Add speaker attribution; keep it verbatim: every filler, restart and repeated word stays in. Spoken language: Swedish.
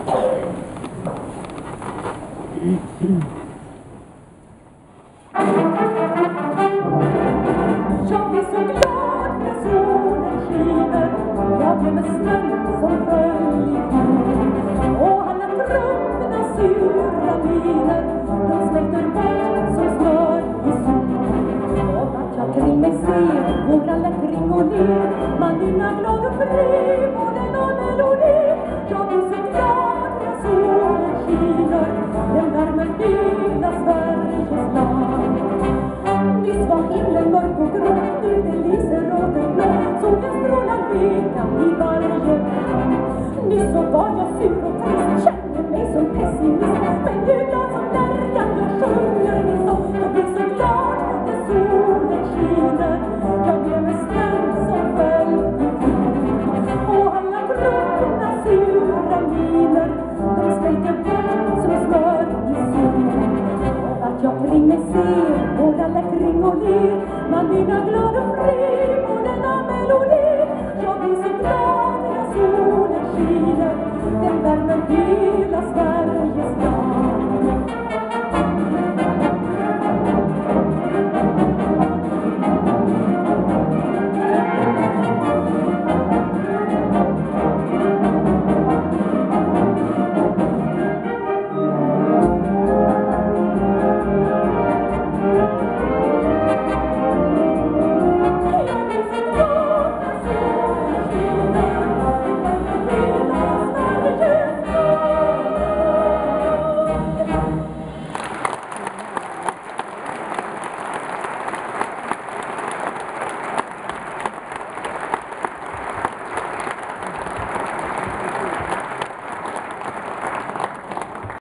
Speaker 1: Jag blir så glad när solen skiner. Jag glömmer snön som föll i fjol. Och alla trumporna sura miner, de smälter bort som smör i sol. Och att jag kring mig ser våra lättring och ler, man nynnar glad och fri på denna melodi. Jag blir så glad när solen skiner, den värmer hela Sveriges land. Nyss var himlen mörk och grå, nu det lyser röd och blå. Solen strålar leka i varje land. Nyss så var jag sur och trist, kände mig som pessimist. Men nu glad som lärkan, jag sjunger min sång. Jag blir så glad när solen skiner. Jag glömmer snön som föll i fjol. Och alla trumporna sura miner, de smälter bort som smör i sol. Och att jag kring mig ser våra lättring och ler, man nynnar glad och fri på denna melodi. Jag blir så glad när solen skiner, den värmer